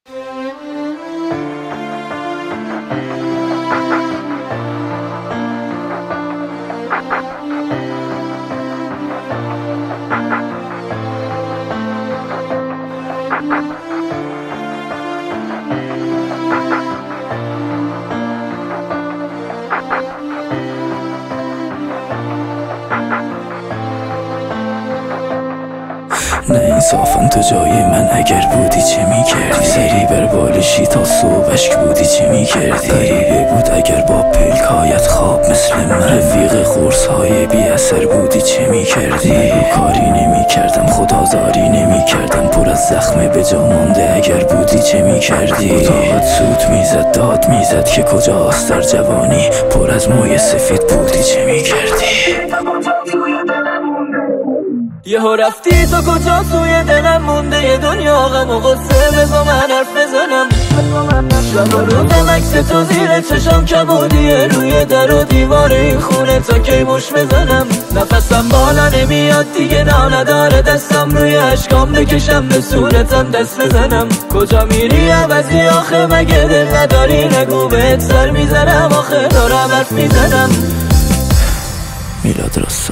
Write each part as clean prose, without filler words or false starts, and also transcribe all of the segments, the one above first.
نه انصافا تو جای من اگر بودی چه میکردی؟ سری بر بالشی تا صبح اشک بودی چه میکردی؟ غریبه بود اگر با پلکایت خواب مثل من رفیق خورسهای بی اثر بودی چه میکردی؟ نگو کاری نمیکردم خدازاری نمیکردم پر از زخم به جا مانده اگر بودی چه میکردی؟ اتاقت سوت میزد داد میزد که کجاست در جوانی پر از موی سفید بودی چه میکردی؟ یهو رفتی تو کجا توی دلم مونده یه دنیا غم و غصه بزا من حرف بزنم شب و روزم عکس تو زیر چشم کبودیه روی در و دیوار این خونه تا کی مش بزنم نفسم بالا نمیاد دیگه نداره دستم روی اشکام بکشم به صورتم دست بزنم کجا میری عوضی آخه مگه دل نداری نگو بهت سر میزنم آخه دارم حرف میزنم میلاد راستاد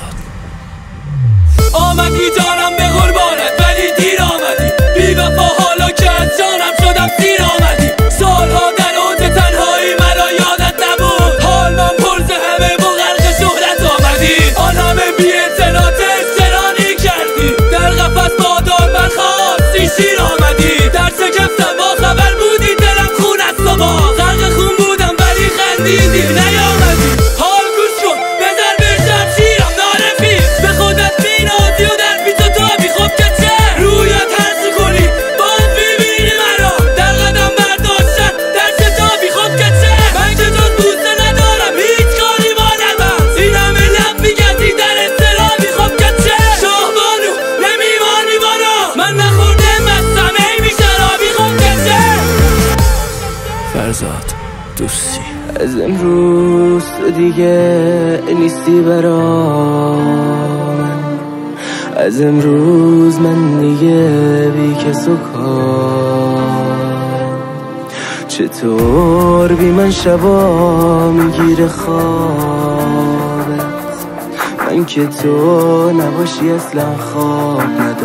آمدی جانم به قربانت ولی دیر آمدی بی وفا حالا که از جانم شدم سیر آمدی سالها در اوج تنهایی مرا یادت نبود حال من پرز همه با غرق شهرت آمدی آن همه بی اطلاعات استرانی کردی در قفس بادار برخواستی شیر آمدی در شکفتم با خبر بودی دلم خون از تو با غرق خون بودم ولی خندیدی نیامدی حال گوش کن بذار بشم شیرم نارفی به خودت بینازی و در پیچ و تابی خب که چه رویت هرچی کنی باز ببینی مرا در قدم برداشتن در شتابی خب که چه من که جز بوسه ندارم هیچ کاری با نبم این همه لب میگردی در اضطرابی خب که چه شاهبانو نمیمانی بالا من نخورده مستم ای بی شرابی خب که چه فرزاد دوستی از امروز تو دیگه نیستی برام از امروز من دیگه بی کس و کار چطور بی من شبا میگیره خوابت من که تو نباشی اصلا خواب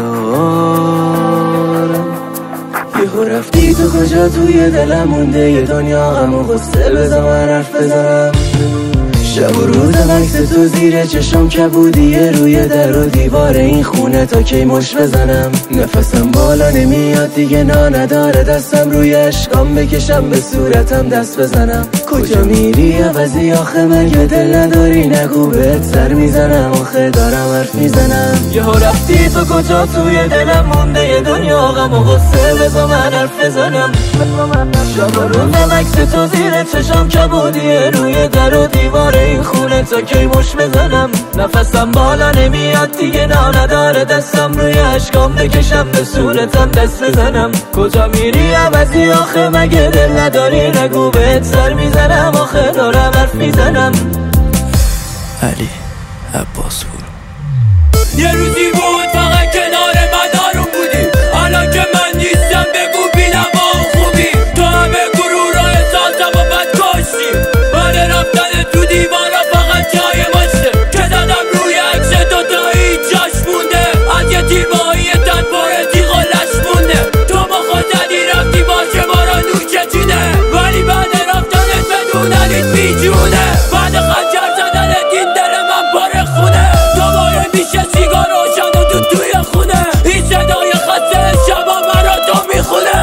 ندارم یهو رفتی تو کجا توی دلم مونده یه دنیا غم و غصه بزا من حرف بزنم شب و روزم عکس تو زیر چشم کبودیه روی در و دیوار این خونه تا کی مش بزنم نفسم بالا نمیاد دیگه نداره دستم روی اشکام بکشم به صورتم دست بزنم کجا میری عوضی آخه مگه دل نداری نگو بهت سر میزنم آخه دارم حرف میزنم یهو رفتی تو کجا توی دلم مونده یه دنیا غم و غصه بزا من حرف بزنم شب و روزم عکس تو زیر چشم کبودیه روی در و دیوار این خونه تا کی مش بزنم نفسم بالا نمیاد دیگه نداره دستم روی اشکام بکشم به صورتم دست بزنم کجا میری عوضی آخه مگه دل نداری نگو بهت سر میزنم آخه دارم حرف میزنم علی عباس پور یه روزی بود فقط کنار من آروم بودی الان که من نیستم بگو بینم با خوبی تو همه گروه را احساسم و بد کاشتی بعد رفتن تو دیوارا فقط جای ماشته که زدم روی عکس دوتایی جاش مونده از یه تیمایی تن پر تیغ و لش مونده تو با خود زدی رفتی باشه ما را نوشه چیده ولی بعد رفتنت بدوننیت بیجونه بعد خنجر زدنت این دل من پر خونه تو باید میشه سیگار روشن و دود توی خونه این صدای خسته شبا مرا تو میخونه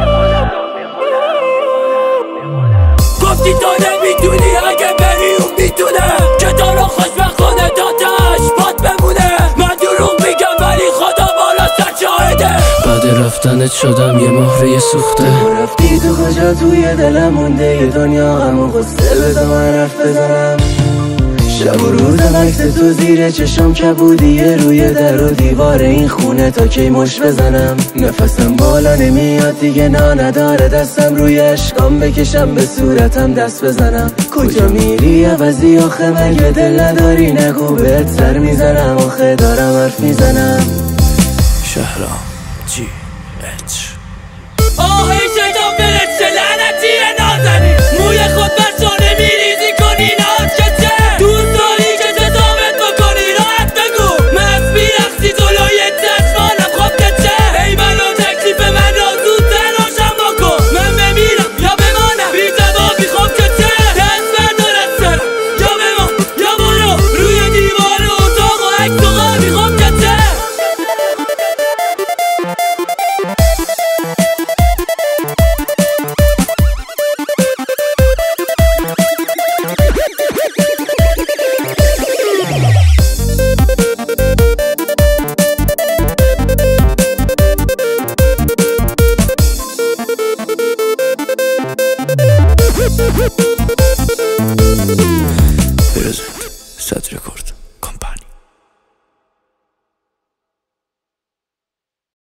گفتی تو نمیدونی اگه بری اون میدونه که تو رو خوشبختانه تا تش باد بمونه من دروغ میگم ولی خدا بالا سر شاهده بعد رفتنت شدم یه مهره سوخته رفتی تو کجا توی دلم مونده یه دنیا غم و غصه بزا من حرف بزنم شب و روزم عکس تو زیر چشم کبودیه روی در و دیوار این خونه تا کی مش بزنم نفسم بالا نمیاد دیگه نداره دستم روی اشکام بکشم به صورتم دست بزنم کجا میری عوضی آخه مگه دل نداری نگو بهت سر میزنم آخه دارم حرف میزنم شهرام جی اچ آه ای شیطان خود